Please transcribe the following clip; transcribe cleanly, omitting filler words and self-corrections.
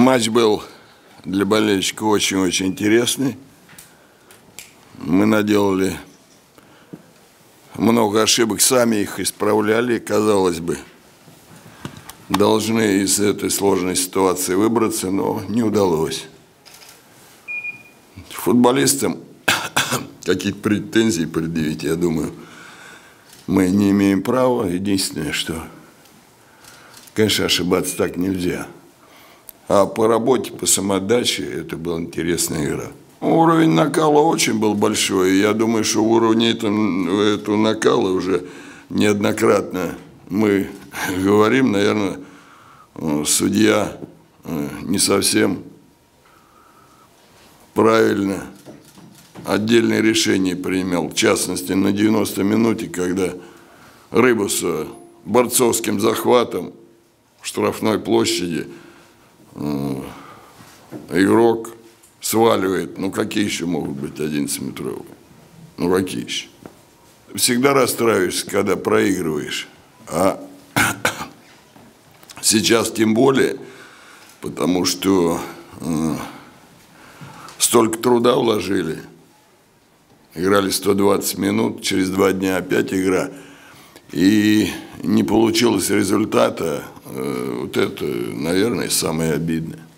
Матч был для болельщиков очень-очень интересный. Мы наделали много ошибок, сами их исправляли. Казалось бы, должны из этой сложной ситуации выбраться, но не удалось. Футболистам какие-то претензии предъявить, я думаю, мы не имеем права. Единственное, что, конечно, ошибаться так нельзя. А по работе, по самоотдаче, это была интересная игра. Уровень накала очень был большой. Я думаю, что уровень этого накала уже неоднократно мы говорим. Наверное, судья не совсем правильно отдельное решение принял. В частности, на 90-й минуте, когда Рыбуса борцовским захватом в штрафной площади игрок сваливает. Ну, какие еще могут быть 11-метровые? Ну, какие еще? Всегда расстраиваешься, когда проигрываешь. А сейчас тем более, потому что столько труда вложили. Играли 120 минут, через 2 дня опять игра. И не получилось результата. Вот это, наверное, самое обидное.